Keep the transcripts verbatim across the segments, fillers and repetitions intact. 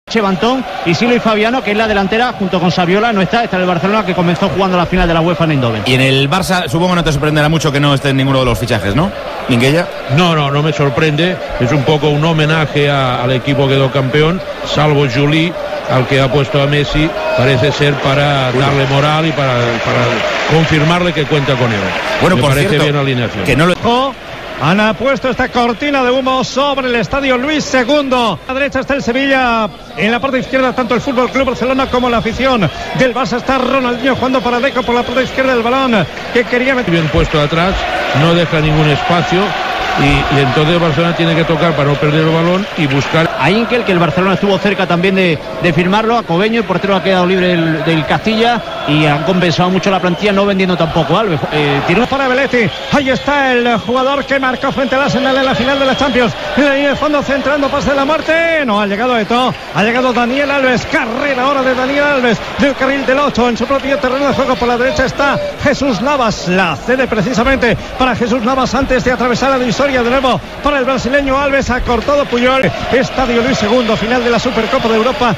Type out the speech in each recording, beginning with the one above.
Chevantón y Silva y Fabiano, que es la delantera junto con Saviola, no está, está en el Barcelona, que comenzó jugando la final de la UEFA en Eindhoven. Y en el Barça supongo no te sorprenderá mucho que no esté en ninguno de los fichajes, ¿no? Minguella. No, no, no me sorprende, es un poco un homenaje a, al equipo que quedó campeón, salvo Juli, al que ha puesto a Messi, parece ser para darle moral y para, para confirmarle que cuenta con él. Bueno, me por parece cierto, bien la alineación. Que no lo... Han puesto esta cortina de humo sobre el estadio Luis segundo. A la derecha está el Sevilla, en la parte izquierda tanto el Fútbol Club Barcelona como la afición del Barça. Está Ronaldinho jugando para Deco por la parte izquierda del balón, que quería meter. Bien puesto atrás, no deja ningún espacio. Y, y entonces Barcelona tiene que tocar para no perder el balón y buscar a Inkel, que el Barcelona estuvo cerca también de, de firmarlo, a Cobeño, el portero ha quedado libre del, del Castilla, y han compensado mucho la plantilla no vendiendo tampoco Alves. Eh, tiró para Belletti, ahí está el jugador que marcó frente al Arsenal en la final de la Champions, en la línea de fondo centrando, pase de la muerte, no ha llegado Eto'o, ha llegado Daniel Alves, carrera ahora de Daniel Alves del carril del ocho en su propio terreno de juego. Por la derecha está Jesús Navas, la cede precisamente para Jesús Navas antes de atravesar la divisoria. De nuevo para el brasileño Alves, ha cortado Puyol. Estadio Luis segundo, final de la Supercopa de Europa,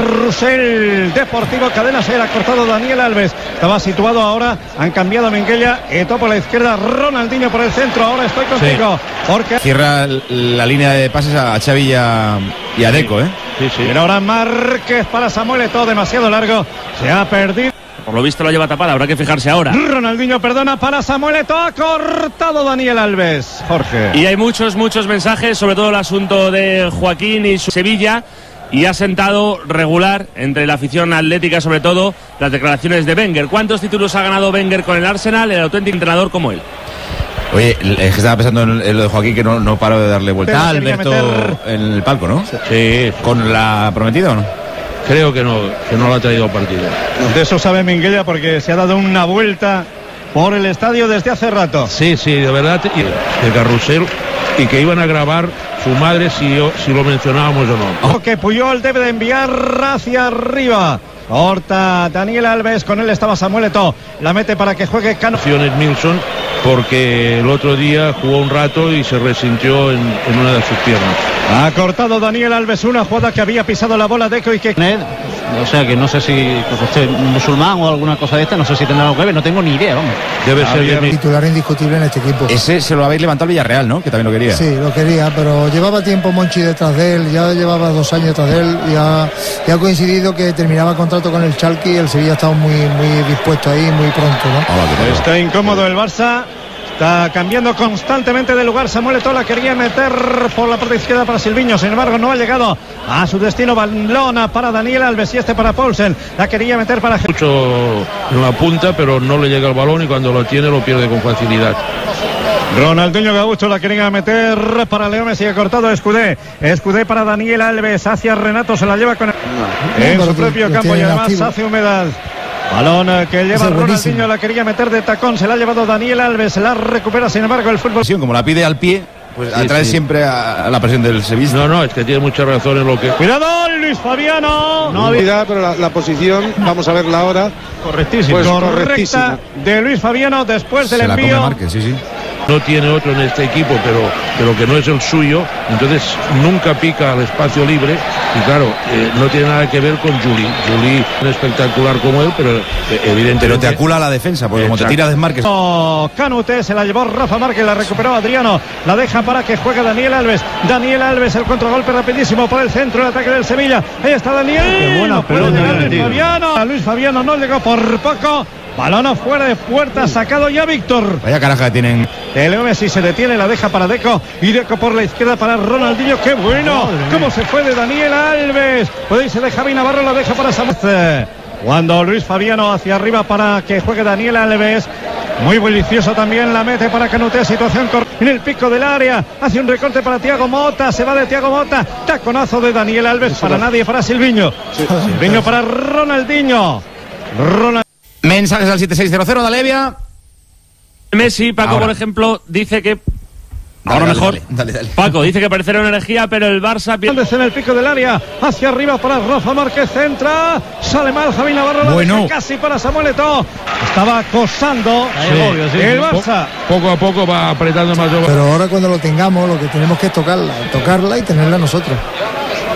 Carrusel Deportivo Cadena Ser, ha cortado Daniel Alves, estaba situado ahora, han cambiado a Minguella, Eto'o por la izquierda, Ronaldinho por el centro, ahora estoy contigo, sí. Porque cierra la línea de pases a Xavi y a, y a Deco, ¿eh? Sí, sí. Pero ahora Márquez para Samuel Eto'o, demasiado largo, se ha perdido. Por lo visto lo lleva tapada, habrá que fijarse ahora. Ronaldinho perdona para Samuel Eto'o, ha cortado Daniel Alves. Jorge. Y hay muchos, muchos mensajes, sobre todo el asunto de Joaquín y su Sevilla, y ha sentado regular entre la afición atlética, sobre todo, las declaraciones de Wenger. ¿Cuántos títulos ha ganado Wenger con el Arsenal, el auténtico entrenador como él? Oye, es que estaba pensando en lo de Joaquín, que no, no paro de darle vuelta a Alberto meter... en el palco, ¿no? Sí. ¿Con la prometida o no? Creo que no, que no lo ha traído partido. De eso sabe Minguella, porque se ha dado una vuelta por el estadio desde hace rato. Sí, sí, de verdad, de Carrusel, y que iban a grabar su madre si, yo, si lo mencionábamos o no. Que Puyol debe de enviar hacia arriba. Corta Daniel Alves, con él estaba Samuel Eto'o, la mete para que juegue Cano. Milson, porque el otro día jugó un rato y se resintió en, en una de sus piernas. Ha cortado Daniel Alves una jugada que había pisado la bola Deco y que... O sea que no sé si usted es musulmán o alguna cosa de esta, no sé si tendrá algo que ver, no tengo ni idea, vamos. Debe ah, ser el titular indiscutible en este equipo. Ese se lo habéis levantado al Villarreal, ¿no? Que también lo quería. Sí, lo quería, pero llevaba tiempo Monchi detrás de él, ya llevaba dos años detrás de él, y ha, y ha coincidido que terminaba contrato con el Schalke y el Sevilla ha estado muy, muy dispuesto ahí, muy pronto, ¿no? Ah, está incómodo el Barça. Está cambiando constantemente de lugar. Samuel Eto'o la quería meter por la parte izquierda para Silviño, sin embargo no ha llegado a su destino. Balona para Daniel Alves y este para Poulsen, la quería meter para... Mucho en la punta, pero no le llega el balón y cuando lo tiene lo pierde con facilidad. Ronaldinho Gaucho la quería meter para Leo Messi, ha cortado Escudé. Escudé para Daniel Alves, hacia Renato, se la lleva con... No, en su propio campo y además activo. Hace humedad. Balón que lleva Ronaldinho, la quería meter de tacón, se la ha llevado Daniel Alves, se la recupera sin embargo el fútbol. Como la pide al pie, pues sí, atrae sí. siempre a, a la presión del Sevilla. No, no, es que tiene mucha razón en lo que... ¡Cuidado, Luis Fabiano! No había, pero la, la posición, vamos a verla ahora. Correctísimo. Pues correcta de Luis Fabiano después del se envío. La come Márquez, sí, sí. No tiene otro en este equipo, pero, pero que no es el suyo, entonces nunca pica al espacio libre y claro, eh, no tiene nada que ver con Juli. Juli es espectacular como él, pero eh, evidentemente... Pero te acula la defensa, porque exacto. Como te tira Desmarques... Oh, Canute, se la llevó Rafa Márquez, la recuperó Adriano, la deja para que juegue Daniel Alves. Daniel Alves, el contragolpe rapidísimo por el centro, el ataque del Sevilla. Ahí está Daniel. Qué buena no puede llegar Luis Fabiano. A Luis Fabiano no llegó por poco. Balón fuera de puerta, sacado ya Víctor. Vaya caraja que tienen. Leo Messi se detiene, la deja para Deco. Y Deco por la izquierda para Ronaldinho. ¡Qué bueno! Cómo se fue de Daniel Alves. Puede irse de Javi Navarro, la deja para Samuel. Cuando Luis Fabiano hacia arriba para que juegue Daniel Alves. Muy delicioso también, la mete para Canute, situación en el pico del área, hace un recorte para Thiago Motta, se va de Thiago Motta, taconazo de Daniel Alves, para nadie, para Silviño. Silviño para Ronaldinho. Ronaldinho. Mensajes al siete seis cero cero, Dalevia. Messi, Paco, ahora. Por ejemplo, dice que... Ahora dale, mejor. Dale, dale, dale. Paco dice que parecerá una energía, pero el Barça... En el pico del área, hacia arriba para Rafa Márquez, centra, sale mal Javi Navarro, bueno. Casi para Samuel Eto'o. Estaba acosando sí, obvio, sí. el Barça. Poco a poco va apretando más. Pero ahora cuando lo tengamos, lo que tenemos que es tocarla, tocarla y tenerla nosotros.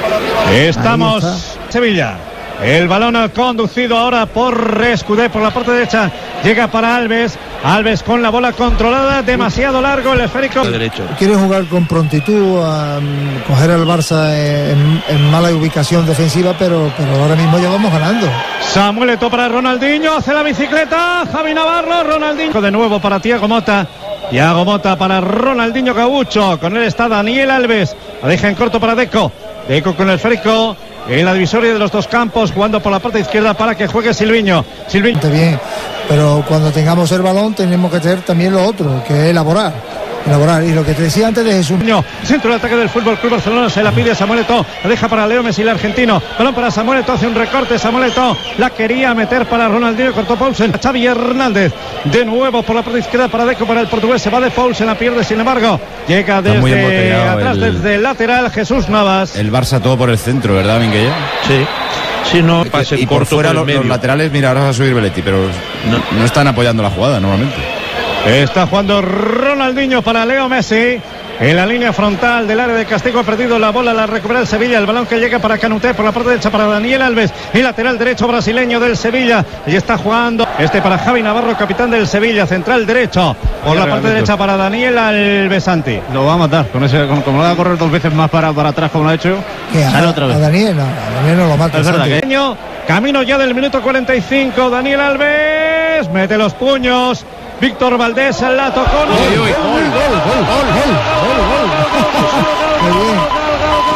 Estamos Sevilla. El balón conducido ahora por Escudé por la parte derecha. Llega para Alves. Alves con la bola controlada. Demasiado largo el esférico. Derecho. Quiere jugar con prontitud, a um, coger al Barça en, en mala ubicación defensiva, pero, pero ahora mismo ya vamos ganando. Samuel Eto'o para Ronaldinho. Hace la bicicleta. Javi Navarro. Ronaldinho. De nuevo para Thiago Motta. Thiago Motta para Ronaldinho Gaucho. Con él está Daniel Alves. La deja en corto para Deco. Deco con el esférico. En la divisoria de los dos campos, jugando por la parte izquierda para que juegue Silviño. Silviño. Bien, pero cuando tengamos el balón tenemos que tener también lo otro, que es elaborar. Elaborar. Y lo que te decía antes de Jesús. Centro de ataque del Fútbol Club Barcelona, se la pide a Samuel Eto'o, la deja para Leo Messi, el argentino. Balón para Samuel Eto'o, hace un recorte. Samuel Eto'o la quería meter para Ronaldinho, cortó Poulsen. Xavi Hernández, de nuevo por la parte izquierda para Deco, para el portugués. Se va de Poulsen, la pierde, sin embargo. Llega desde atrás, el, desde el lateral, Jesús Navas. El Barça todo por el centro, ¿verdad, Minguella? Sí. Sí, no, pase y corto por fuera por los, medio. los laterales, mira, ahora va a subir Belletti, pero no, no están apoyando la jugada normalmente. Está jugando Ronaldinho para Leo Messi. En la línea frontal del área de castigo ha perdido la bola, la recupera el Sevilla. El balón que llega para Canuté por la parte derecha para Daniel Alves, el lateral derecho brasileño del Sevilla. Y está jugando este para Javi Navarro, capitán del Sevilla, central derecho por la parte derecha para Daniel Alves. Santi lo va a matar con ese, con, como lo va a correr dos veces más para, para atrás como lo ha hecho. Sale otra vez. A Daniel, no, a Daniel no lo mata. Es verdad que... Camino ya del minuto cuarenta y cinco. Daniel Alves mete los puños. Víctor Valdés la tocó. ¡Gol, gol, gol, gol, gol, gol, gol! ¡Qué bien!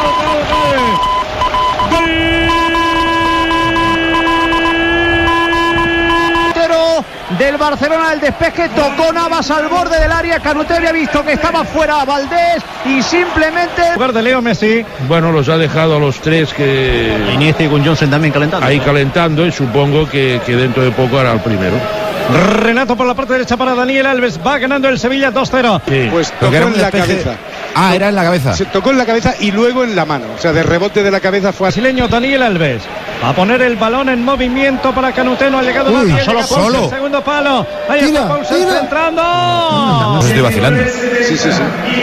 Del Barcelona, el despeje, tocó Navas al borde del área. Canuté había visto que estaba fuera Valdés y simplemente... En lugar de Leo Messi. Bueno, los ha dejado a los tres que... Iniesta y con Johnson también calentando. Ahí calentando, y supongo que, que dentro de poco hará el primero. Renato por la parte derecha para Daniel Alves. Va ganando el Sevilla dos cero. Sí. Pues tocó en la cabeza. Ah, era en la cabeza. Se tocó en la cabeza y luego en la mano. O sea, de rebote de la cabeza fue... Brasileño Daniel Alves. A poner el balón en movimiento para Canuté. No ha llegado Uy, nadie. solo, solo. El segundo palo. Ahí tira, está Poulsen centrando. No, no estoy vacilando. Sí, sí, sí.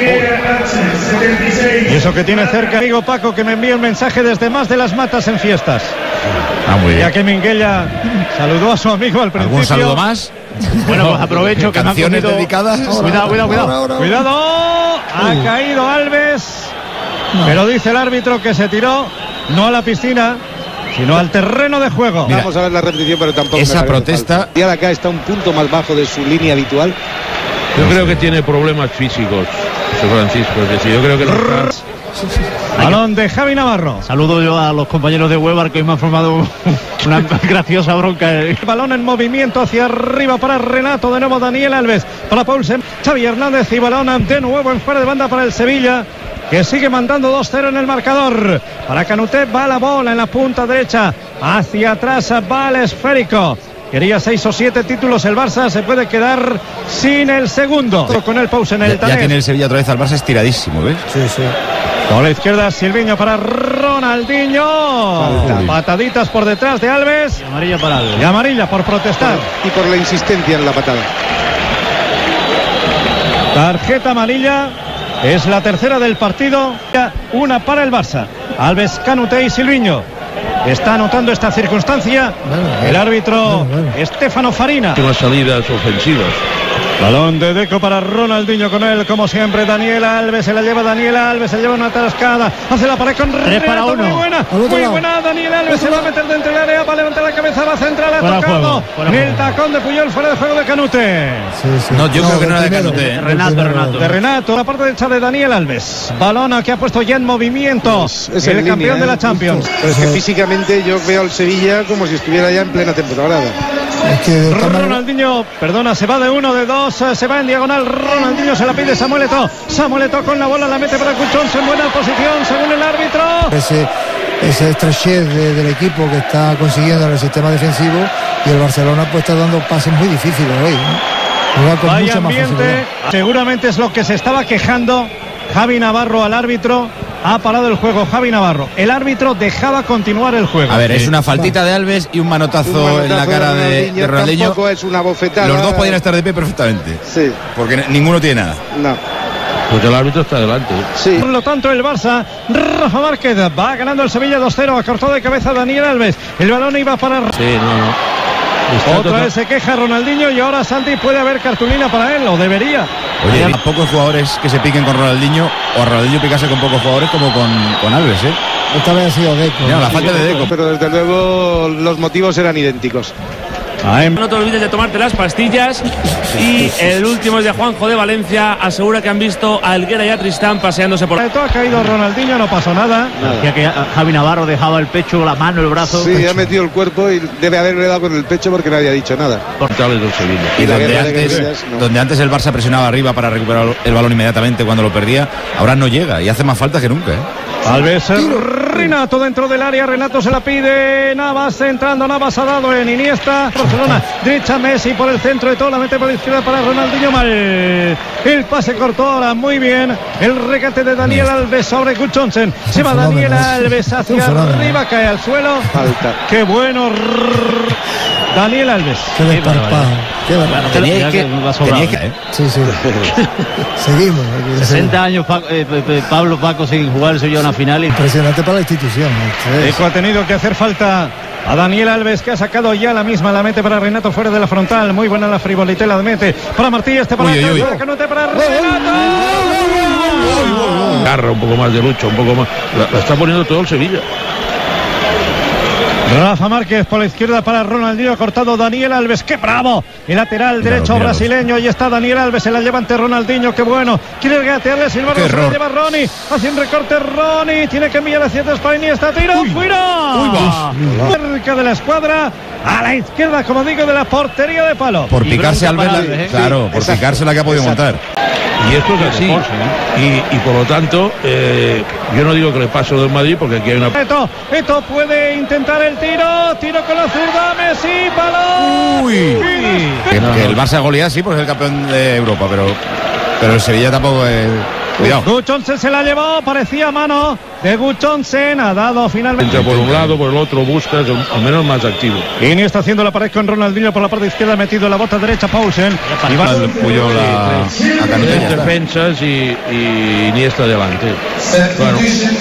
Y eso que tiene cerca, amigo Paco, que me envía un mensaje desde Más de las Matas en fiestas. Ah, muy bien. Ya que Minguella saludó a su amigo al principio. ¿Algún saludo más? Bueno, pues aprovecho que canciones me ha cogido... dedicadas. Cuidado, cuidado, cuidado. Ahora, ahora. Cuidado. Ha Uy. caído Alves. No. Pero dice el árbitro que se tiró no a la piscina, sino al terreno de juego. Mira, vamos a ver la repetición, pero tampoco esa me parece protesta- falta. Y ahora acá está un punto más bajo de su línea habitual. Yo creo que tiene problemas físicos, José Francisco. Es decir, yo creo que no está... Balón de Javi Navarro. Saludo yo a los compañeros de Weber que hoy me han formado una graciosa bronca. Balón en movimiento hacia arriba para Renato, de nuevo Daniel Alves, para Poulsen, Xavi Hernández y balón de nuevo en fuera de banda para el Sevilla, que sigue mandando dos cero en el marcador. Para Canuté va la bola en la punta derecha, hacia atrás va el esférico. Quería seis o siete títulos el Barça, se puede quedar sin el segundo. Con el Poulsen, el Ya, ya tiene el Sevilla otra vez al Barça estiradísimo, ¿ves? Sí, sí. Con la izquierda Silviño para Ronaldinho. Falta. Pataditas por detrás de Alves. Y amarilla para Alves. Y amarilla por protestar. Y por la insistencia en la patada. Tarjeta amarilla. Es la tercera del partido. Una para el Barça. Alves, Canuté y Silviño. Está anotando esta circunstancia Bueno, el árbitro bueno, bueno. Estefano Farina. Últimas salidas ofensivas. Balón de Deco para Ronaldinho, con él como siempre Daniel Alves, se la lleva Daniel Alves, se lleva una atascada, hace la pared con Renato, para uno. muy buena, Al otro muy lado. buena Daniel Alves, se va a meter dentro del área, va a levantar la cabeza, va a centrar, ha Fuera tocado juego, fuera en el juego. tacón de Puyol, fuera de juego de Canute. Sí, sí. No, yo creo que no era de del Canuté, primero, ¿eh? del Renato, primero. Renato. De Renato, la parte derecha de Daniel Alves, balón que ha puesto ya en movimiento, Es- es el en campeón línea, de la ¿eh? Champions. Pero es que físicamente yo veo al Sevilla como si estuviera ya en plena temporada. Es que de esta manera- Ronaldinho, perdona, se va de uno, de dos, eh, se va en diagonal. Ronaldinho se la pide Samuel Eto'o. Samuel Eto'o con la bola, la mete para Cuchons en buena posición, según el árbitro. ese, ese estrechez de- del equipo que está consiguiendo en el sistema defensivo, y el Barcelona pues está dando pases muy difíciles hoy, ¿no? Juega con Vaya mucha más ambiente, facilidad. seguramente es lo que se estaba quejando Javi Navarro al árbitro. Ha parado el juego Javi Navarro. El árbitro dejaba continuar el juego. A ver, es una faltita de Alves y un manotazo, Un manotazo en la cara de, de Ronaldinho. Tampoco es una bofetada. Los dos podrían estar de pie perfectamente. Sí, Porque n- ninguno tiene nada. no. Pues el árbitro está delante. Sí. Por lo tanto, el Barça, Rafa Márquez, va ganando el Sevilla dos cero. Acortó de cabeza Daniel Alves. El balón iba para... Sí, no, no. Está Otra total... vez se queja Ronaldinho y ahora Santi puede haber cartulina para él, o debería. Oye, a pocos jugadores que se piquen con Ronaldinho, o a Ronaldinho picarse con pocos jugadores como con, con Alves, ¿eh? Esta vez ha sido Deco. Mira, la falta de Deco. Pero desde luego los motivos eran idénticos. No te olvides de tomarte las pastillas. Y el último es de Juanjo de Valencia. Asegura que han visto a Helguera y a Tristán paseándose por... Ha caído Ronaldinho, no pasó nada. Decía que Javi Navarro dejaba el pecho, la mano, el brazo. Sí, ha metido el cuerpo y debe haberle dado con el pecho porque no había dicho nada. Portales del Sevilla. Y Y la donde guerra de antes, guerrillas, no. donde antes el Barça presionaba arriba para recuperar el balón inmediatamente cuando lo perdía, ahora no llega y hace más falta que nunca, ¿eh? Alves, Renato dentro del área, Renato se la pide, Navas entrando, Navas ha dado en Iniesta, Barcelona, derecha Messi por el centro de todo, la mete por la izquierda para Ronaldinho, mal, el pase cortó ahora, muy bien, el regate de Daniel Alves sobre Gudjohnsen, se va Daniel Alves hacia arriba, cae al suelo, Falta. qué bueno, Daniel Alves. Qué desparpado. Qué barbaridad. Teníais que, va sobrado, teníais que- ¿eh? Sí, sí. Seguimos. sesenta años Pa- eh, Pe- Pe- Pablo Paco sin jugar el Sevilla una final y Impresionante para la institución. Esto es- Deco ha tenido que hacer falta a Daniel Alves, que ha sacado ya la misma, la mete para Renato fuera de la frontal, muy buena la frivolitela, la mete para Martí, este para Uy, uy, uy. atrás, que no te para Renato. Garra, un poco más de lucha, un poco más. La, la está poniendo todo el Sevilla. Rafa Márquez por la izquierda para Ronaldinho, cortado Daniel Alves, qué bravo, el lateral derecho míralo. brasileño, y está Daniel Alves, se la lleva ante Ronaldinho, qué bueno, quiere regatearle, Silva, Qué se la error. lleva Ronnie, hace un recorte Ronnie, tiene que enviar hacia atrás para Iniesta, tiro, fuera, cerca de la escuadra, a la izquierda, como digo, de la portería de palo. Por Y picarse bronca Alves, para la- Alves, ¿eh? claro, Sí, por exacto, picarse la que ha podido exacto. montar. Y esto es así. Y, y por lo tanto, eh, yo no digo que le pase del Madrid porque aquí hay una. Eto, Eto puede intentar el tiro, tiro con la zurda, Messi, balón. Uy. Y Que, que el Barça golea sí, porque es el campeón de Europa, pero, pero el Sevilla tampoco es... Cuidado. Gudjohnsen se la llevó, parecía mano de Gudjohnsen, ha dado finalmente. Entra por un lado, por el otro, busca, es al menos más activo. Iniesta haciendo la pared con Ronaldinho por la parte izquierda, metido en la bota derecha Paulsen. Y va- El Puyol a, a Canutella. Tres defensas y, y Iniesta adelante. Bueno,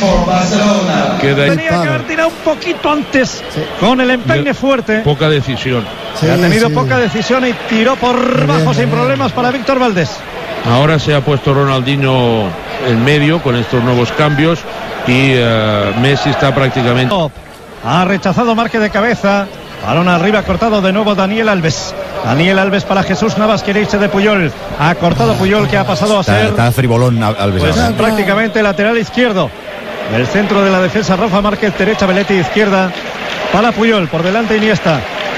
queda ahí Tenía que haber tirado un poquito antes con el empeine fuerte. poca decisión. Sí, ha tenido sí. poca decisión y tiró por Muy bajo bien, sin muy problemas para Víctor Valdés. Ahora se ha puesto Ronaldinho en medio con estos nuevos cambios y eh, Messi está prácticamente. Ha rechazado Márquez de cabeza. Balón arriba, cortado de nuevo Daniel Alves. Daniel Alves para Jesús Navas, quiere irse de Puyol. Ha cortado Puyol, que ha pasado a Está, ser está frivolón Alves. pues, ahora. prácticamente lateral izquierdo. El centro de la defensa, Rafa Márquez, derecha, Belletti, izquierda. Para Puyol, por delante Iniesta.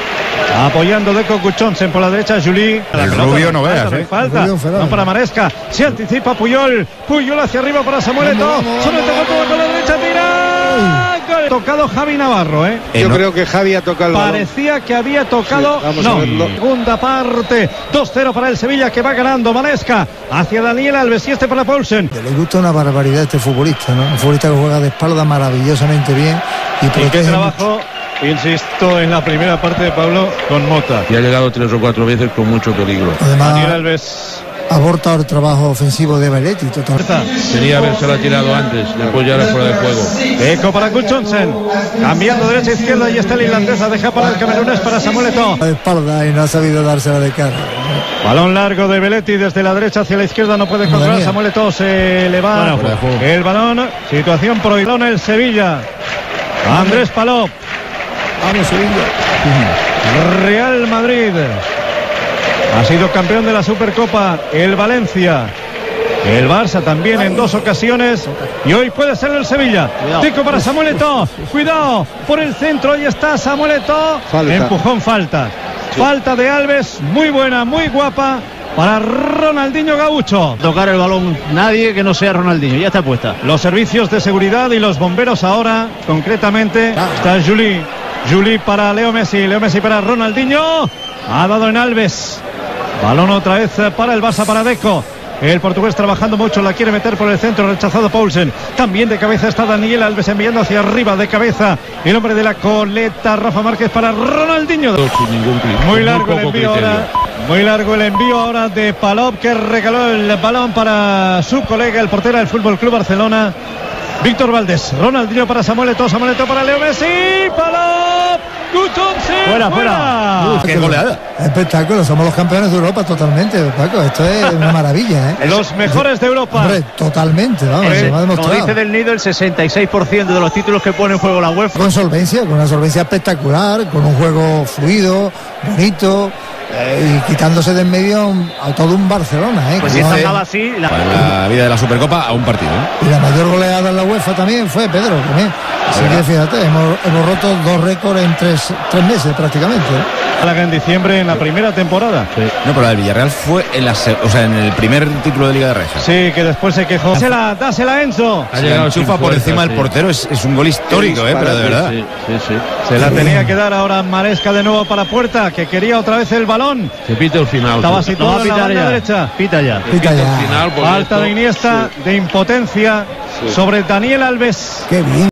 Apoyando Deco, Gudjohnsen por la derecha, Juli. El rubio no veas, falta, eh. falta. El rubio, fenómeno. No para Maresca. Se anticipa Puyol. Puyol hacia arriba para Samuel Eto'o. Vamos, vamos, Samuel Eto'o vamos, con la derecha, tira. Gol. Tocado Javi Navarro, ¿eh? Eh, Yo no- creo que Javi ha tocado el balón. Parecía que había tocado. Sí, vamos a no. verlo. Segunda parte. dos cero para el Sevilla, que va ganando. Manesca hacia Daniel Alves y este para Paulsen. Le gusta una barbaridad a este futbolista, ¿no? Un futbolista que juega de espalda maravillosamente bien y Y qué protege mucho. trabajo, insisto, en la primera parte de Pablo con Mota. Y ha llegado tres o cuatro veces con mucho peligro. Daniel Además, Alves. aborta el trabajo ofensivo de Belletti total. Tenía que haberse la tirado antes, después ya era fuera de juego. Eco para Gudjohnsen. Cambiando derecha a izquierda y está el irlandés. La deja para el camerunés, para Samuel Eto'o. De espalda y no ha sabido dársela de cara. Balón largo de Belletti desde la derecha hacia la izquierda. No puede controlar. mía. Samuel Eto'o se le va Fuera de juego. el balón. Situación prohibida en el Sevilla. Andrés Palop. Vamos, Sevilla. Real Madrid. Ha sido campeón de la Supercopa el Valencia. El Barça también en dos ocasiones. Y hoy puede ser el Sevilla. Cuidado. Tico para Samuel Eto'o. Cuidado por el centro. Ahí está Samuel Eto'o. Falta. Empujón, falta. Falta de Alves. Muy buena, muy guapa. Para Ronaldinho Gaucho. tocar el balón nadie que no sea Ronaldinho, ya está puesta. Los servicios de seguridad y los bomberos ahora, concretamente, está Juli. Juli para Leo Messi. Leo Messi para Ronaldinho. Ha dado en Alves. Balón otra vez para el Barça, para Deco. El portugués trabajando mucho, la quiere meter por el centro, rechazado Paulsen. También de cabeza está Daniel Alves enviando hacia arriba de cabeza. El hombre de la coleta, Rafa Márquez para Ronaldinho. Sin ningún criterio. Muy con largo el poco envío criterio. ahora Muy largo el envío ahora de Palop, que regaló el balón para su colega, el portero del Fútbol Club Barcelona, Víctor Valdés. Ronaldinho para Samuel Eto'o, Samuel Eto'o para Leo Messi. Palop. Fuera, fuera. Uf, qué goleada. Espectáculo, somos los campeones de Europa totalmente, Paco. Esto es una maravilla, ¿eh? Los mejores de Europa. Hombre, totalmente, vamos, Ese, se lo ha como demostrado. dice Del Nido, el sesenta y seis por ciento de los títulos que pone en juego la UEFA. Con solvencia, con una solvencia espectacular, con un juego fluido, bonito, eh, y quitándose de en medio a todo un Barcelona, ¿eh? Pues Que si no esta es- andaba así, la... Para la vida de la Supercopa a un partido, ¿eh? Y la mayor goleada en la UEFA también fue Pedro, también. Así que fíjate, hemos, hemos roto dos récords en tres, tres meses prácticamente. Málaga en diciembre en la primera temporada. Sí. No, pero la del Villarreal fue en, la, se- o sea, en el primer título de Liga de Reyes. Sí, que después se quejó. Dásela, dásela Enzo. Ha Si llegado la enchufa sin por fuerza, encima sí. del portero es, es un gol histórico, ¿eh? Pero de verdad. Sí, sí, sí. Se la tenía que dar ahora Maresca de nuevo para Puerta, que quería otra vez el balón. Se pita el final. Estaba sí. situado en la banda ya. derecha. Pita ya. Se Pita pita ya. el final porque Falta esto- de Iniesta, de impotencia sobre Daniel Alves. Qué bien.